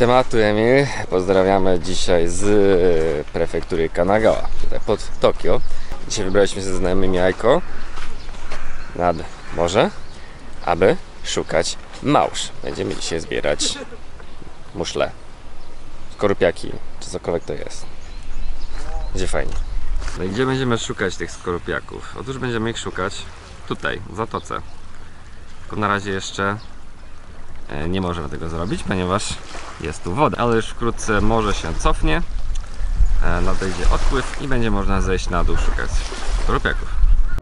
Siematu Emil, pozdrawiamy dzisiaj z prefektury Kanagawa, tutaj pod Tokio. Dzisiaj wybraliśmy się ze znajomymi Aiko nad morze, aby szukać małż. Będziemy dzisiaj zbierać muszle, skorupiaki, czy cokolwiek to jest. Będzie fajnie. No i gdzie będziemy szukać tych skorupiaków? Otóż będziemy ich szukać tutaj, w zatoce. Tylko na razie jeszcze nie możemy tego zrobić, ponieważ jest tu woda, ale już wkrótce morze się cofnie, nadejdzie odpływ i będzie można zejść na dół szukać skorupiaków.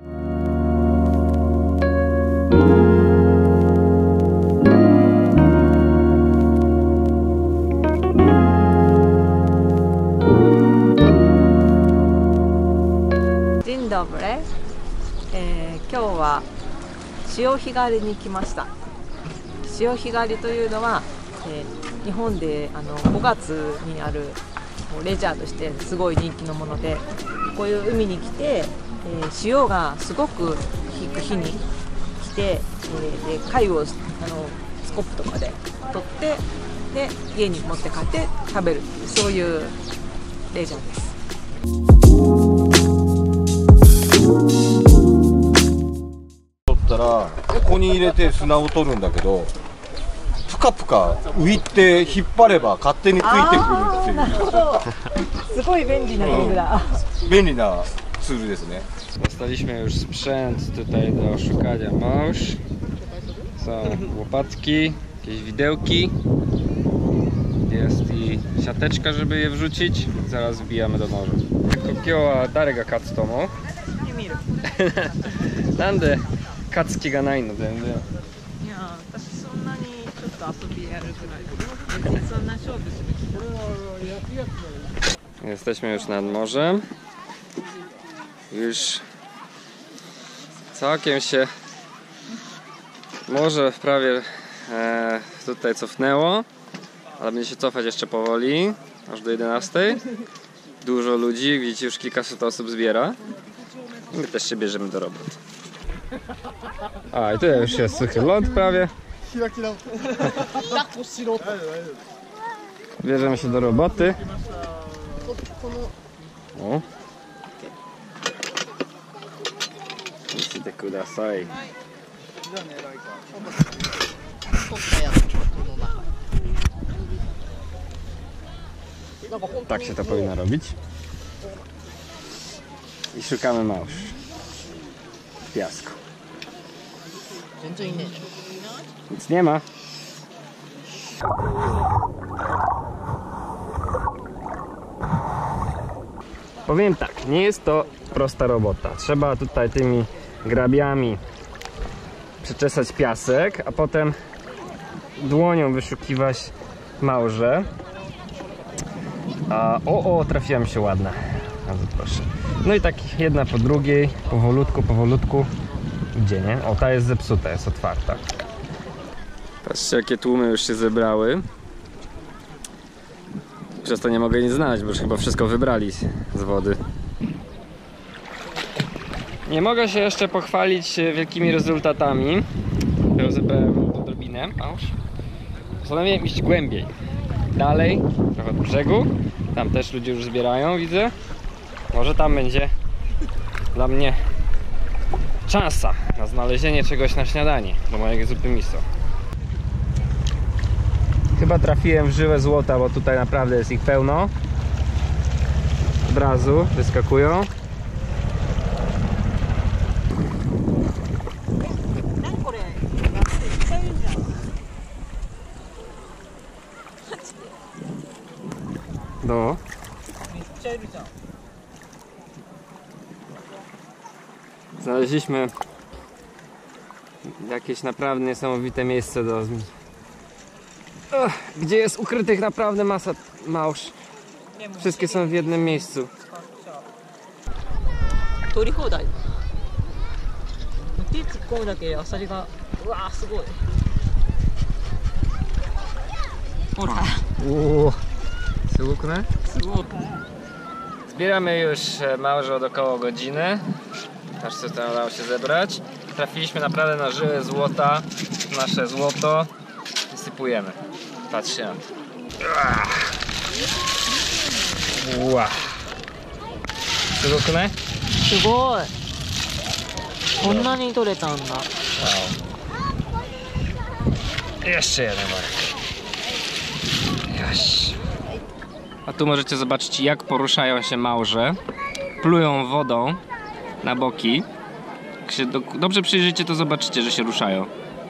Dzień dobry. 今日は潮干狩りに来ました。潮干狩りというのは、日本で5月にあるレジャーとしてすごい人気のもので、こういう海に来て、潮がすごく引く日に来て、で貝をスコップとかで取ってで家に持って帰って食べるっていうそういうレジャーです。 取ったらここに入れて砂を取るんだけど、プカプカ浮いて引っ張れば勝手についてくるっていう。 すごい便利な道具だ。 便利なツールですね。 Dostaliśmy już sprzęt tutaj do szukania małż. Są łopatki, jakieś widełki. Jest i siateczka, żeby je wrzucić. Zaraz wbijamy do morza. Kokio誰が勝つと思う? なんで勝つ気がないの全然。いや、私そんなにちょっと遊びやるくらいで、別にそんな勝負する気ない。 Jesteśmy już nad morzem. Już całkiem się morze prawie tutaj cofnęło, ale będzie się cofać jeszcze powoli, aż do 11. Dużo ludzi, widzicie, już kilkaset osób zbiera. I my też się bierzemy do roboty. A i tu już jest suchy ląd prawie. Bierzemy się do roboty. O. 見せてください。Tak się to powinno robić. I szukamy małż w piasku. Nic nie ma. Powiem tak, nie jest to prosta robota. Trzeba tutaj tymi grabiami przeczesać piasek, a potem dłonią wyszukiwać małże. O, trafiła mi się ładna. Bardzo proszę. No i tak jedna po drugiej, powolutku idzie, nie? O, ta jest zepsuta, jest otwarta. Patrzcie, jakie tłumy już się zebrały. Przez to nie mogę nic znaleźć, bo już chyba wszystko wybrali z wody. Nie mogę się jeszcze pochwalić wielkimi rezultatami. Zebrałem odrobinę małż. Postanowiłem iść głębiej. Dalej, trochę do brzegu. Tam też ludzie już zbierają, widzę. Może tam będzie dla mnie szansa na znalezienie czegoś na śniadanie do mojej zupy miso. Chyba trafiłem w żyłę złota, bo tutaj naprawdę jest ich pełno. Od razu wyskakują. No. Znaleźliśmy jakieś naprawdę niesamowite miejsce gdzie jest ukrytych naprawdę masa małż. Wszystkie są w jednym miejscu. 取り放題。手突っ込むだけアサリが、うわーすごい。ほら。 Uuu,すごい. Zbieramy już małże od około godziny. Aż co tam udało się zebrać. Trafiliśmy naprawdę na żyłę złota. Nasze złoto. Wysypujemy. Patrzcie na to. うわ、すごくない？ すごい。こんなに取れたんだ。 Jeszcze jeden worek. Już. A tu możecie zobaczyć, jak poruszają się małże. Plują wodą na boki. Jak się dobrze przyjrzycie, to zobaczycie, że się ruszają.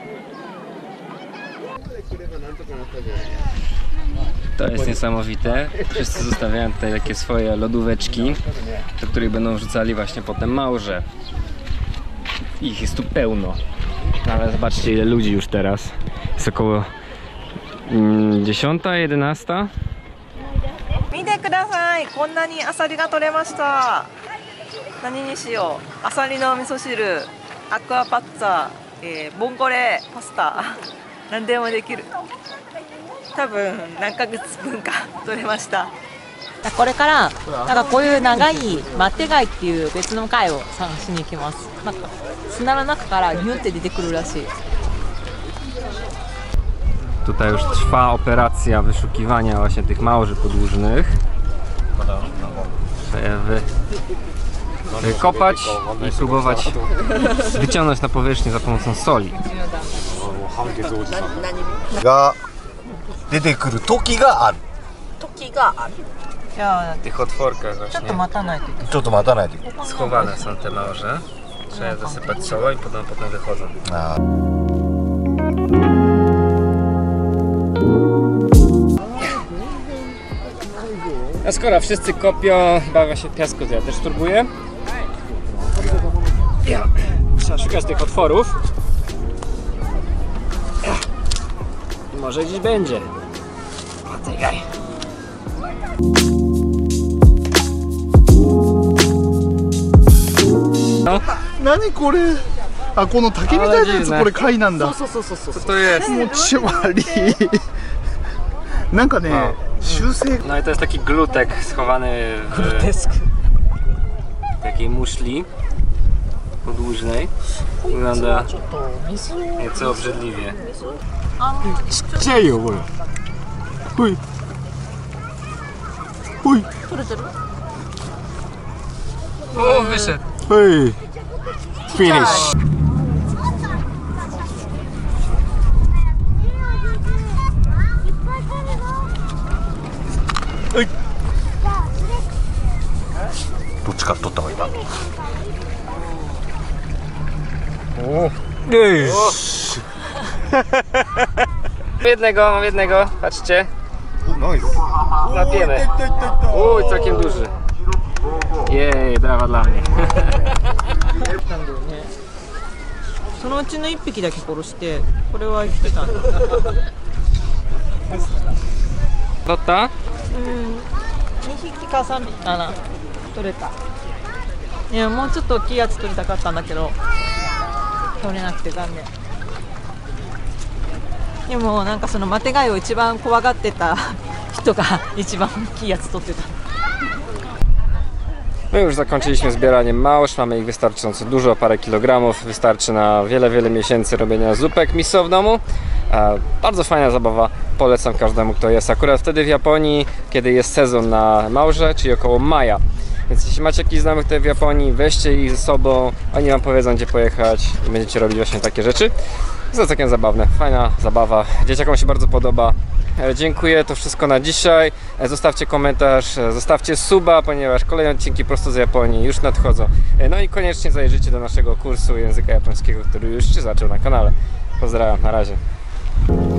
To jest niesamowite. Wszyscy zostawiają tutaj takie swoje lodóweczki, do których będą wrzucali właśnie potem małże. Ich jest tu pełno. Ale zobaczcie, ile ludzi już teraz. Jest około 10, 11. 見てください。こんなにアサリが取れました。何にしよう。アサリの味噌汁、アクアパッツァ、ボンゴレパスタ、何でもできる。多分何ヶ月分か取れました。これからなんかこういう長いマテ貝っていう別の貝を探しに行きます。なんか砂の中からニュって出てくるらしい。 Tutaj już trwa operacja wyszukiwania właśnie tych małży podłużnych. Trzeba je wykopać i próbować wyciągnąć na powierzchnię za pomocą soli. が出てくる時がある。 時がある。じゃあ W tych otworkach ちょっと właśnie 待たないといけない。 ちょっと待たないといけない。 schowane są te małże. Trzeba je zasypać solą i potem wychodzą. A skoro wszyscy kopią, bawią się w piasku, to ja też spróbuję. Trzeba szukać tych otworów. Może gdzieś będzie. Poczekaj. 何これ、あ、この竹みたいなやつ、これ貝なんだ。 そうそうそうそう。 Co to jest? 持ち悪い。なんかね、修正 No i to jest taki glutek schowany w takiej muszli podłużnej. Wygląda nieco obrzydliwie. ちっちゃいよこれ。ほいほい O, wyszedł! ほい、フィニッシュ。 どっちか取った方がいいか。 Mam jednego, patrzcie. ナイス。 Łapiemy. Uj, całkiem duży. Jej, brawa dla mnie. なんだよね。そのうちの1匹だけ殺してこれは生きてたんだ。 Dota? 2匹か3匹かな取れた。いやもうちょっと大きいやつ取りたかったんだけど取れなくて残念。でもなんかそのマテ貝を一番怖がってた人が一番大きいやつ取ってた。 My już zakończyliśmy zbieranie małż, mamy ich wystarczająco dużo, parę kilogramów, wystarczy na wiele miesięcy robienia zupek miso w domu. Bardzo fajna zabawa, polecam każdemu, kto jest akurat wtedy w Japonii, kiedy jest sezon na małże, czyli około maja. Więc jeśli macie jakichś znajomych tutaj w Japonii, weźcie ich ze sobą, oni wam powiedzą, gdzie pojechać i będziecie robić właśnie takie rzeczy. Jest to całkiem zabawne, fajna zabawa, dzieciakom się bardzo podoba. Dziękuję, to wszystko na dzisiaj. Zostawcie komentarz, zostawcie suba, ponieważ kolejne odcinki prosto z Japonii już nadchodzą. No i koniecznie zajrzyjcie do naszego kursu języka japońskiego, który już się zaczął na kanale. Pozdrawiam, na razie.